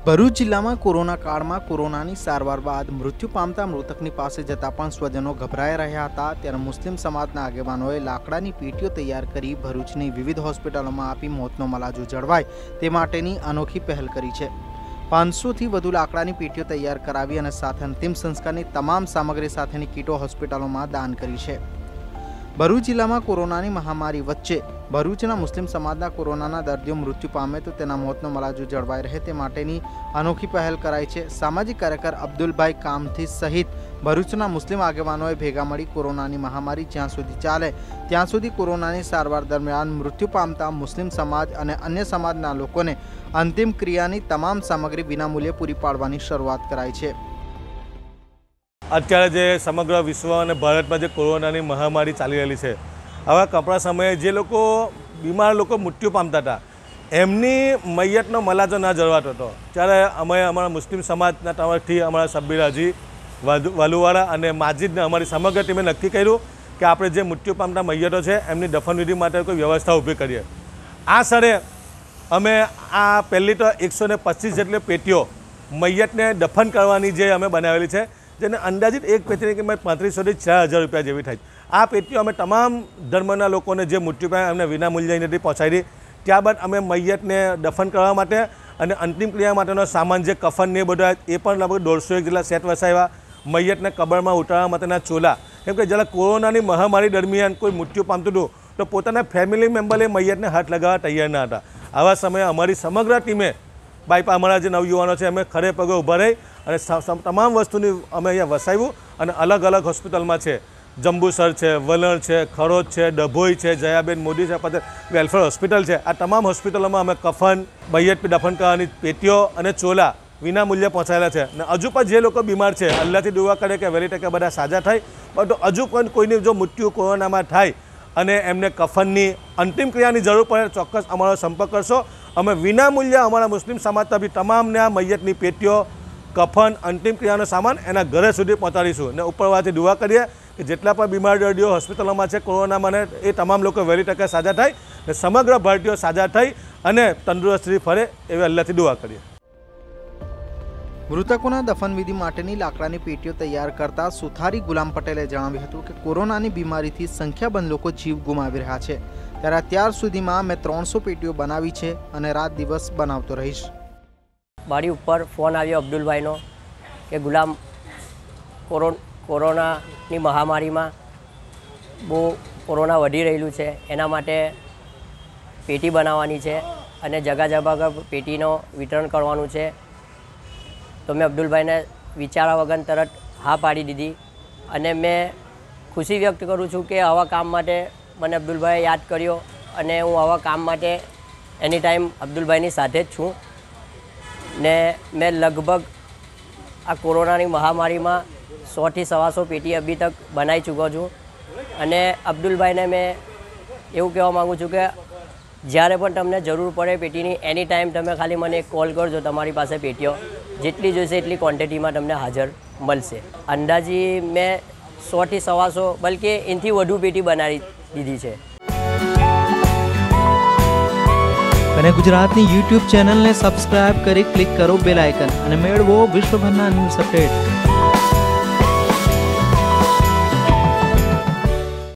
ભરૂચ જિલ્લામાં કોરોના કાળમાં કોરોનાની સારવાર બાદ મૃત્યુ પામતા મૃતકની પાસે જતા પણ સ્વજનો ગભરાઈ રહ્યા હતા। ત્યારે મુસ્લિમ સમાજના આગેવાનોએ લાકડાની પેટીઓ તૈયાર કરી ભરૂચની વિવિધ હોસ્પિટલોમાં આપી મોતનો મલાજો જળવાય તે માટેની અનોખી પહેલ કરી છે। 500થી વધુ લાકડાની પેટીઓ તૈયાર કરાવી અને સાથે અંતિમ સંસ્કારની તમામ સામગ્રી સાથેની કીટો હોસ્પિટલોમાં દાન કરી છે। ભરૂચ જિલ્લામાં કોરોનાની મહામારી વચ્ચે ભરૂચના મુસ્લિમ સમાજના કોરોનાના દર્દીઓ મૃત્યુ પામે તો તેના મોતનો મલાજો જળવાઈ રહે તે માટેની અનોખી પહેલ કરાઈ છે। સામાજિક કાર્યકર અબ્દુલભાઈ કામથી સહિત ભરૂચના મુસ્લિમ આગેવાનોએ ભેગા મળી કોરોનાની મહામારી જ્યાં સુધી ચાલે ત્યાં સુધી કોરોનાની સારવાર દરમિયાન મૃત્યુ પામતા મુસ્લિમ સમાજ અને અન્ય સમાજના લોકોને અંતિમ ક્રિયાની તમામ સામગ્રી વિનામૂલ્યે પૂરી પાડવાની શરૂઆત કરાઈ છે। અત્યારે જે સમગ્ર વિશ્વ અને ભારતમાં જે કોરોનાની મહામારી ચાલી રહેલી છે, આવા કપરા સમયે જે લોકો બીમાર લોકો મૃત્યુ પામતા હતા એમની મૈયતનો મલાજો ના જળવાતો હતો, ત્યારે અમે અમારા મુસ્લિમ સમાજના તરફથી અમારા સબ્બીર હાજી વાલુવાળા અને માજીદને અમારી સમગ્ર ટીમે નક્કી કર્યું કે આપણે જે મૃત્યુ પામતા મૈયતો છે એમની દફનવિધિ માટે કોઈ વ્યવસ્થા ઊભી કરીએ। આ સરે અમે આ પહેલી તો 125 જેટલી પેટીઓ મૈયતને દફન કરવાની જે અમે બનાવેલી છે, જેને અંદાજિત એક પેટીની કિંમત 3500થી 4000 રૂપિયા જેવી થાય। આ પેટીઓ અમે તમામ ધર્મના લોકોને જે મૃત્યુ પામ્યા એમને વિનામૂલ્યે અહીંથી પહોંચાડી। ત્યારબાદ અમે મૈયતને દફન કરવા માટે અને અંતિમ ક્રિયા માટેનો સામાન જે કફન ને બધા એ પણ લગભગ 150 જેટલા સેટ વસાવ્યા। મૈયતને કબરમાં ઉતારવા માટેના ચોલા, કેમ કે જ્યારે કોરોનાની મહામારી દરમિયાન કોઈ મૃત્યુ પામતું હતું તો પોતાના ફેમિલી મેમ્બરે મૈયતને હાથ લગાવવા તૈયાર ન હતા। આવા સમયે અમારી સમગ્ર ટીમે બાઈપા અમારા જે નવયુવાનો છે અમે ખડે પગે ઊભા રહી અને તમામ વસ્તુની અમે અહીંયા વસાવ્યું અને અલગ અલગ હોસ્પિટલમાં છે, જંબુસર છે, વલણ છે, ખરોજ છે, ડભોઈ છે, જયાબેન મોદી છે, પટેલ વેલફેર હોસ્પિટલ છે, આ તમામ હોસ્પિટલોમાં અમે કફન, મૈયત દફન કરવાની પેટીઓ અને ચોલા વિનામૂલ્યે પહોંચાયેલા છે। અને હજુ પણ જે લોકો બીમાર છે અલ્લાહથી દુઆ કરે કે વહેલી તકે બધા સાજા થાય, પણ હજુ પણ કોઈની જો મૃત્યુ કોરોનામાં થાય અને એમને કફનની અંતિમ ક્રિયાની જરૂર પડે ચોક્કસ અમારો સંપર્ક કરશો। અમે વિનામૂલ્યે અમારા મુસ્લિમ સમાજ તરફથી તમામને આ મૈયતની પેટીઓ, કફન, અંતિમ ક્રિયાનો સામાન એના ઘરે સુધી પહોંચાડીશું અને ઉપરવાથી દુઆ કરીએ કે જેટલા પણ બીમાર દર્દીઓ હોસ્પિટલોમાં છે કોરોનામાં એ તમામ લોકો વહેલી તકે સાજા થાય અને સમગ્ર ભારતીયો સાજા થઈ અને તંદુરસ્તી ફરે એવી અલ્લાહથી દુઆ કરીએ। મૃતકોના દફનવિધિ માટેની લાકડાની પેટીઓ તૈયાર કરતા સુથારી ગુલામ પટેલે જણાવ્યું હતું કે કોરોનાની બીમારીથી સંખ્યાબંધ લોકો જીવ ગુમાવી રહ્યા છે, ત્યારે અત્યાર સુધીમાં મેં 300 પેટીઓ બનાવી છે અને રાત દિવસ બનાવતો રહીશ। મારી ઉપર ફોન આવ્યો અબ્દુલભાઈનો કે ગુલામ કોરોનાની મહામારીમાં બહુ કોરોના વધી રહેલું છે, એના માટે પેટી બનાવવાની છે અને જગા જગા પેટીનો વિતરણ કરવાનું છે। તો મેં અબ્દુલભાઈને વિચારા વગર તરત હા પાડી દીધી અને મેં ખુશી વ્યક્ત કરું છું કે આવા કામ માટે મને અબ્દુલભાઈએ યાદ કર્યો અને હું આવા કામ માટે એની ટાઈમ અબ્દુલભાઈની સાથે જ છું ને મેં લગભગ આ કોરોનાની મહામારીમાં 100થી 125 પેટી અભી તક બનાવી ચૂક્યો છું અને અબ્દુલભાઈને મેં એવું કહેવા માગું છું કે જ્યારે પણ તમને જરૂર પડે પેટીની એની ટાઈમ તમે ખાલી મને એક કોલ કરજો, તમારી પાસે પેટીઓ જેટલી જોઈશે એટલી ક્વોન્ટિટીમાં તમને હાજર મળશે। અંદાજી મેં 100થી 125 બલકે એનાથી વધુ પેટી બનાવી દીધી છે। અને ગુજરાતની YouTube ચેનલને સબસ્ક્રાઇબ કરી ક્લિક કરો બેલ આઇકન અને મેળવો વિશ્વભરના ન્યૂઝ અપડેટ।